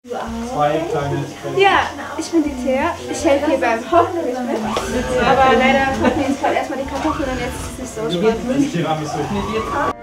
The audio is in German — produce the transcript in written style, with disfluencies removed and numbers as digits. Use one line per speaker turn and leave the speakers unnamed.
Zwei kleine Espresso.
Ja, ich bin die Thea. Ich helfe hier beim Hauptgericht mit. Aber leider kochen wir jetzt gerade erstmal die Kartoffeln und jetzt ist es nicht so spannend.
Das Tiramisu.